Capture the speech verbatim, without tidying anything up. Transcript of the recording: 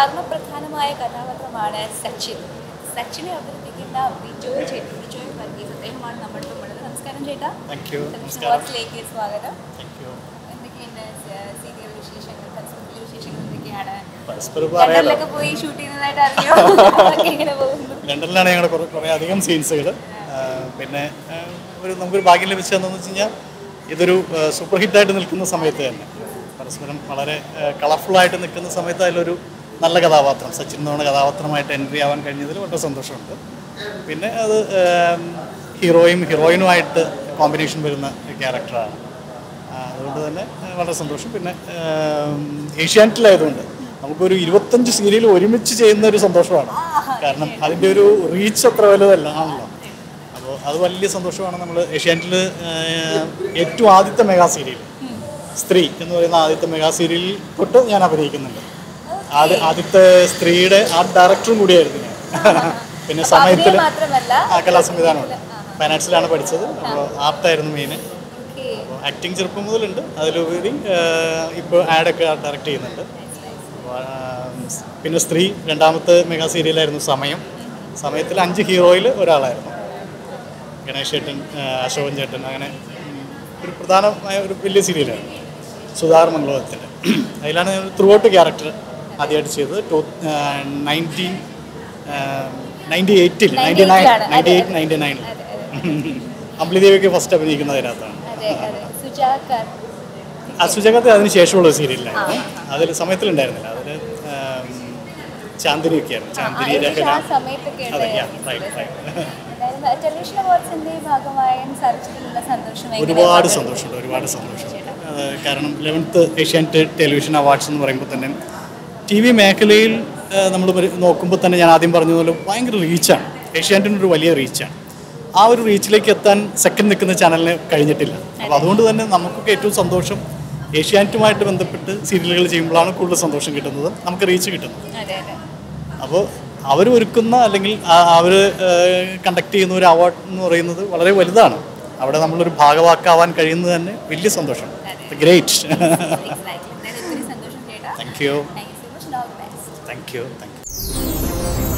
മർമ്മപ്രധാനമായ കഥാപാത്രമാണ് സച്ചിൻ. സച്ചിനെ അവതരിപ്പിക്കുന്ന ബിജോയ് ചേട്ടൻ, ബിജോയ് വർഗീസ് അദ്ദേഹമാണ് നമ്മുടെ ഉള്ളത്. നമസ്കാരം ചേട്ടാ. ലേക്ക് സ്വാഗതം. എന്തൊക്കെയുണ്ട് സീരിയൽ വിശേഷങ്ങൾ, പരസ്പരത്തിലെ വിശേഷങ്ങൾ എന്തൊക്കെയാണ്? ലണ്ടനിലൊക്കെ പോയി ഷൂട്ട് ചെയ്യുന്നതായിട്ട് അറിയോ? എങ്ങനെ പോകുന്നു? ലണ്ടനിലാണ് ഞങ്ങളുടെ കുറേ കുറേ അധികം സീൻസുകൾ. പിന്നെ ഒരു നമുക്കൊരു ഭാഗ്യം ലഭിച്ചതെന്ന് വെച്ച് കഴിഞ്ഞാൽ ഇതൊരു സൂപ്പർ ഹിറ്റായിട്ട് നിൽക്കുന്ന സമയത്ത് തന്നെ പരസ്പരം വളരെ കളർഫുള്ളായിട്ട് നിൽക്കുന്ന സമയത്ത് അതിലൊരു നല്ല കഥാപാത്രം സച്ചിൻ എന്ന് പറഞ്ഞ കഥാപാത്രമായിട്ട് എൻട്രി ആവാൻ കഴിഞ്ഞതിൽ വളരെ സന്തോഷമുണ്ട്. പിന്നെ അത് ഹീറോയും ഹീറോയിനുമായിട്ട് കോമ്പിനേഷൻ വരുന്ന ക്യാരക്ടറാണ്, അതുകൊണ്ട് തന്നെ വളരെ സന്തോഷം. പിന്നെ ഏഷ്യാനെറ്റിലായതുകൊണ്ട് നമുക്കൊരു ഇരുപത്തഞ്ച് സീരിയൽ ഒരുമിച്ച് ചെയ്യുന്ന ഒരു സന്തോഷമാണ്. കാരണം അതിൻ്റെ ഒരു റീച്ച് അത്ര വലുതല്ല ആണല്ലോ. അപ്പോൾ അത് വലിയ സന്തോഷമാണ്. നമ്മൾ ഏഷ്യാനെറ്റിൽ ഏറ്റവും ആദ്യത്തെ മെഗാ സീരിയൽ സ്ത്രീ എന്ന് പറയുന്ന ആദ്യത്തെ മെഗാ സീരിയലിൽ തൊട്ട് ഞാൻ അഭിനയിക്കുന്നുണ്ട്. ആദ്യ ആദ്യത്തെ സ്ത്രീയുടെ ആർട്ട് ഡയറക്ടറും കൂടിയായിരുന്നു ഞാൻ. പിന്നെ സമയത്തിൽ ആ കലാ സംവിധാനമുണ്ട്, ഫൈനാൻസിലാണ് പഠിച്ചത്. അപ്പോൾ ആർട്ടായിരുന്നു മെയിൻ. അപ്പോൾ ആക്ടിങ് ചെറുപ്പം മുതലുണ്ട്, അതിലുപരി ഇപ്പോൾ ആഡൊക്കെ ഡയറക്റ്റ് ചെയ്യുന്നുണ്ട്. പിന്നെ സ്ത്രീ രണ്ടാമത്തെ മെഗാ സീരിയലായിരുന്നു സമയം. സമയത്തിൽ അഞ്ച് ഹീറോയിൽ ഒരാളായിരുന്നു. ഗണേഷ് ചേട്ടൻ, അശോകൻ ചേട്ടൻ, അങ്ങനെ ഒരു പ്രധാനമായ ഒരു വലിയ സീരിയലാണ് സുധാർ മംഗളത്തിൻ്റെ. അതിലാണ് ഞാൻ ത്രൂ ഔട്ട് ക്യാരക്ടർ ആദ്യമായിട്ട് ചെയ്തത്. ടു നയൻറ്റീൻ നയൻറ്റി എയ്റ്റിൽ ninety nine ninety eight ninety നയനിൽ അമ്പിളിദേവിക്ക് ഫസ്റ്റ് അഭിനയിക്കുന്നത് അതിനകത്താണ്. ആ സുജാകത്ത് അതിന് ശേഷമുള്ള സീരിയലിലായിരുന്നു. അതിൽ സമയത്തിലുണ്ടായിരുന്നില്ല, അതിൽ ചാന്ദിനിയൊക്കെയായിരുന്നു. ചാന്ദിനി രഹന. ഒരുപാട് സന്തോഷമുണ്ട്, ഒരുപാട് സന്തോഷമുണ്ട്. കാരണം ലെവൻത്ത് ഏഷ്യാനെറ്റ് ടെലിവിഷൻ അവാർഡ്സ് എന്ന് പറയുമ്പോൾ തന്നെ ടി വി മേഖലയിൽ നമ്മൾ നോക്കുമ്പോൾ തന്നെ ഞാൻ ആദ്യം പറഞ്ഞതുപോലെ ഭയങ്കര റീച്ചാണ്. ഏഷ്യാനെറ്റിനൊരു വലിയ റീച്ചാണ്. ആ ഒരു റീച്ചിലേക്ക് എത്താൻ സെക്കൻഡ് നിൽക്കുന്ന ചാനലിന് കഴിഞ്ഞിട്ടില്ല. അപ്പോൾ അതുകൊണ്ട് തന്നെ നമുക്കൊക്കെ ഏറ്റവും സന്തോഷം ഏഷ്യാനെറ്റുമായിട്ട് ബന്ധപ്പെട്ട് സീരിയലുകൾ ചെയ്യുമ്പോഴാണ് കൂടുതൽ സന്തോഷം കിട്ടുന്നത്, നമുക്ക് റീച്ച് കിട്ടുന്നത്. അപ്പോൾ അവർ ഒരുക്കുന്ന അല്ലെങ്കിൽ അവർ കണ്ടക്ട് ചെയ്യുന്ന ഒരു അവാർഡ് എന്ന് പറയുന്നത് വളരെ വലുതാണ്. അവിടെ നമ്മളൊരു ഭാഗവാക്കാവാൻ കഴിയുന്നത് തന്നെ വലിയ സന്തോഷം. Great. Thank you thank you thank U